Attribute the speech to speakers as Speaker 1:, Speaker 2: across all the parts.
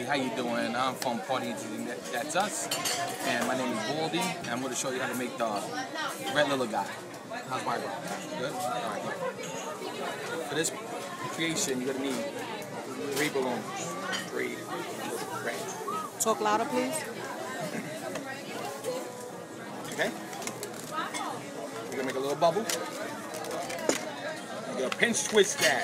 Speaker 1: how you doing? I'm from Party That's Us, and my name is Baldy, and I'm going to show you how to make the red little guy. How's my bro? Good? Alright, good. For this creation, you're going to need 3 balloons. 3 red.
Speaker 2: Talk louder, please.
Speaker 1: Okay? You're going to make a little bubble. You're going to pinch twist that.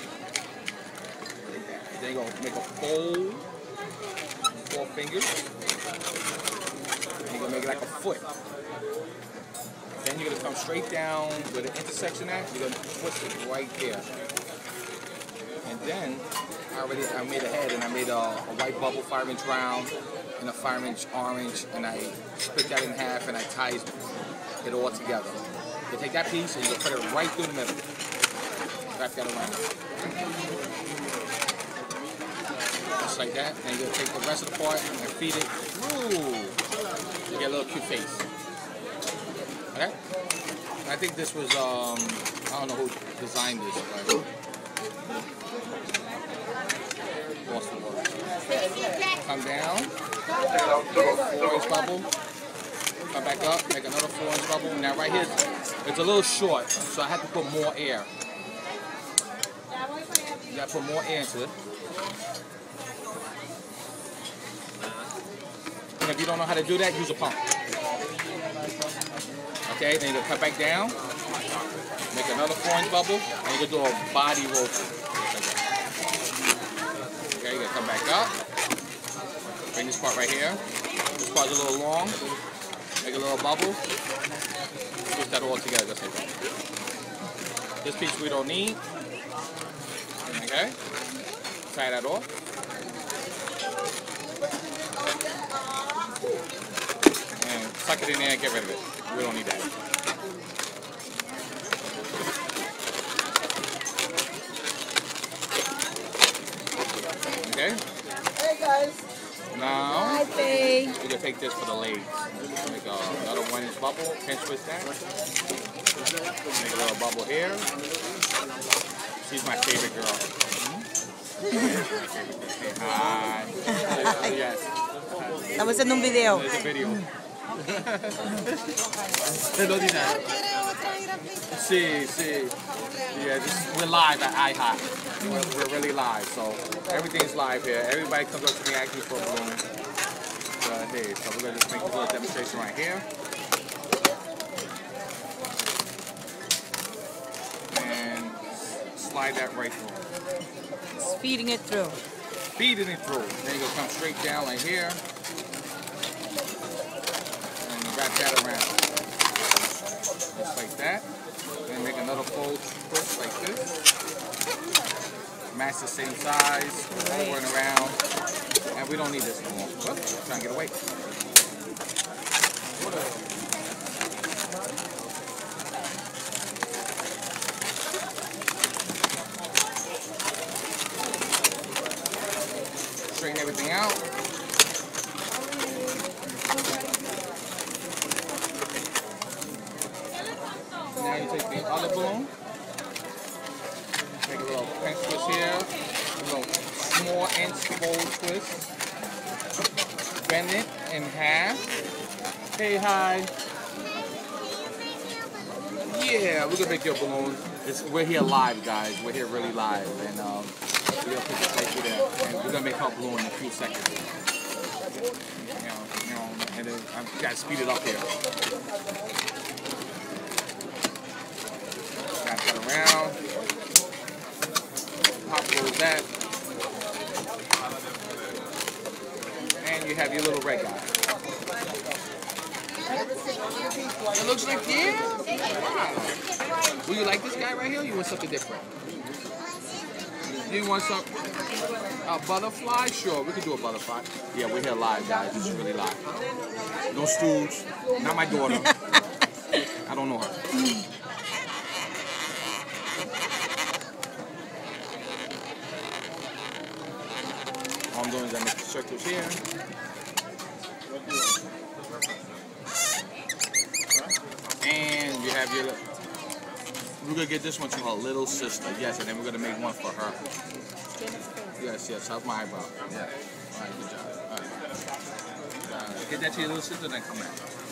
Speaker 1: Then you're going to make a fold. 4 fingers. And you're going to make it like a foot. Then you're going to come straight down where the intersection at. You're going to twist it right there. And then I made a head, and I made a white bubble 5-inch round and a 5-inch orange, and I split that in half and I tied it all together. You take that piece and you put it right through the middle. Wrap that around. Just like that. And you're going to take the rest of the part and feed it through. You get a little cute face. Okay? I think this was, I don't know who designed this, but come down, 4-inch bubble, come back up, make another 4-inch bubble. Now right here, it's a little short, so I have to put more air. You gotta put more air into it. And if you don't know how to do that, use a pump. Okay, then you're gonna cut back down, make another 4-inch bubble, and you're gonna do a body roll. Okay, you're gonna come back up, bring this part right here. This part's a little long, make a little bubble, put that all together just like that. This piece we don't need. Okay, tie that off. And suck it in there and get rid of it. We don't need that. Okay?
Speaker 2: Hey guys.
Speaker 1: Now,
Speaker 2: hi, Faye.
Speaker 1: we're going to take this for the legs. Make another 1-inch bubble, pinch twist that. Make a little bubble here. She's my favorite girl. Hi. Yes.
Speaker 2: Estamos haciendo un video.
Speaker 1: There's a video. Sí. Yeah, we're live at iHot. We're really live, so everything's live here. Everybody comes up to me asking for a balloon. Hey, so we're going to just make a little demonstration right here. And slide that right through.
Speaker 2: It's feeding it through.
Speaker 1: Feeding it through. Then you're going to come straight down like here. And wrap that around. Just like that. Then make another fold twist like this. Match the same size. Over and around. And we don't need this no more. Whoops, trying to get away. Straighten everything out. Now you take the other balloon. Take a little pinch twist here. A little small inch fold twist. Bend it in half. Hey, hi. Yeah, we're gonna make your balloon. We're here live, guys. We're here really live, and we're gonna put this right through there, and we're gonna make our balloon in a few seconds. And then I gotta speed it up here. Wrap that around. Pop goes that. And you have your little red guy. It looks like, yeah. Wow. Will you like this guy right here, or you want something different? Do you want some a butterfly? Sure, we can do a butterfly. Yeah, we're here live, guys. This is really live. No stools. Not my daughter. I don't know her. All I'm doing is I make the circles here. And you have your We're gonna get this one to her little sister. Yes, and then we're gonna make one for her. Yes, yes. How's my eyebrow? Yeah. All right, good job. All right. Get that to your little sister, then come back.